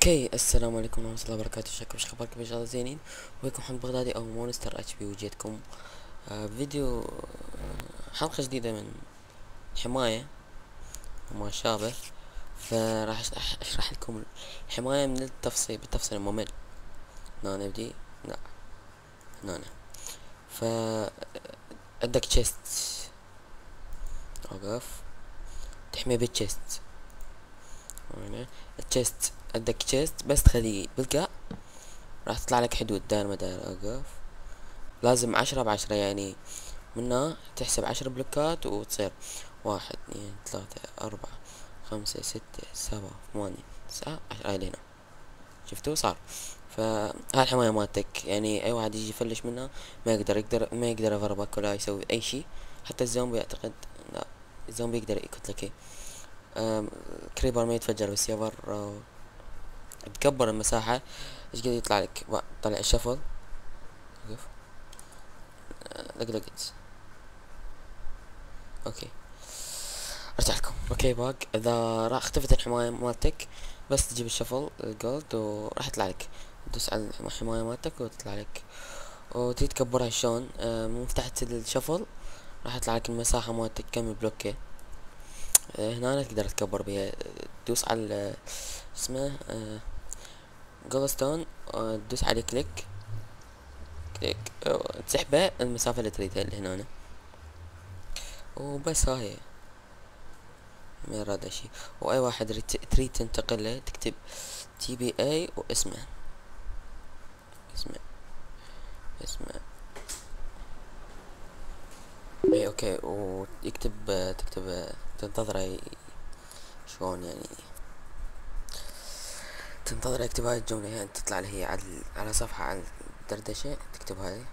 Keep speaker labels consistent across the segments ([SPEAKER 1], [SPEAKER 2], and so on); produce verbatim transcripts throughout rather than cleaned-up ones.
[SPEAKER 1] اوكي، السلام عليكم ورحمة الله وبركاته. شكرا، وش اخباركم؟ ان شاء الله زينين. وياكم محمد بغدادي او مونستر اتش بي. وجيتكم آه فيديو آه حلقة جديدة من حماية وما شابه. فراح أش- اشرح لكم الحماية من التفصيل بالتفصيل الممل. هنا نبدي. لا، هنا ف عندك تشيست. اوقف. تحمي بالتشيست. هنا التشيست، عندك تشيست بس تخليه بالقاع راح تطلع لك حدود دائرة مدار. اوقف. لازم عشرة بعشرة، يعني منها تحسب عشر بلوكات وتصير واحد اثنين ثلاثة أربعة خمسة ستة سبعة ثمانية تسعة عشرة. هاي لهنا شفتوا صار. فهاي الحماية مالتك، يعني أي واحد يجي يفلش منها ما يقدر يقدر ما يقدر يضربك ولا يسوي أي شي. حتى الزومبي أعتقد لا، الزومبي يقدر يقتلك. أم، كريبر ما يتفجر بالسيفر. أه، تكبر المساحة ايش قد يطلع لك. طلع الشفل. وقف. دقدقت. اوكي، ارجع لكم. اوكي باك، اذا راح اختفت الحماية مالتك بس تجيب الشفل الجولد وراح يطلع لك. تدوس على الحماية مالتك وتطلع لك. وتريد تكبرها شلون؟ آه من تحت الشفل راح يطلع لك المساحة مالتك كم بلوكة. آه هنا تقدر تكبر بيها. تدوس على اسمه آه جولستون. آه تدوس عليه كليك كليك. آه تسحبه المسافة اللي تريدها اللي هنا. وبس هاي ما يراد شي. واي واحد تريد تنتقل له تكتب تي بي اي واسمه. اسمه اسمه اي اوكي. ويكتب تكتب تنتظر اي شلون يعني. تنتظر يكتب هاي الجملة، يعني تطلع له هي على على صفحة على الدردشة. تكتب هاي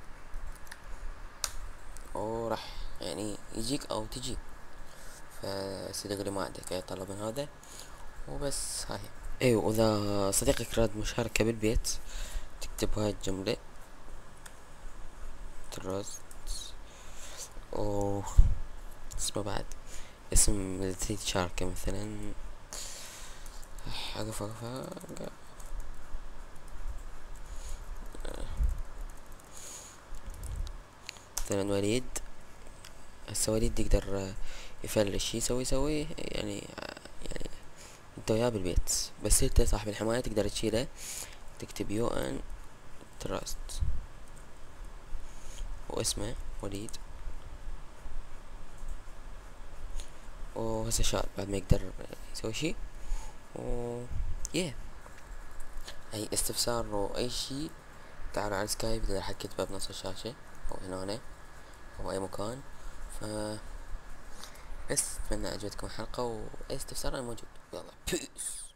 [SPEAKER 1] وراح يعني يجيك او تجي. فصدق لي ما عندك اي طلب من هذا وبس. هاي اي. واذا صديقك راد مشاركة بالبيت تكتب هاي الجملة تراست. و اسمه بعد اسم اللي تريد تشاركه، مثلا اقف اقف أقف. مثلا وليد. هسه وليد يقدر يفلش يسوي يسوي يعني. يعني انت وياه بالبيت، بس انت صاحب الحماية تقدر تشيله. تكتب يو ان تراست واسمه وليد. وهسه شال بعد ما يقدر يسوي شي. و يه اي استفسار او اي شي تعالوا على سكايب، تقدر حد كتبه بنص الشاشة او هنا او اي مكان. ف بس اتمنى عجبتكم الحلقة، واي استفسار انا موجود. يلا بيس.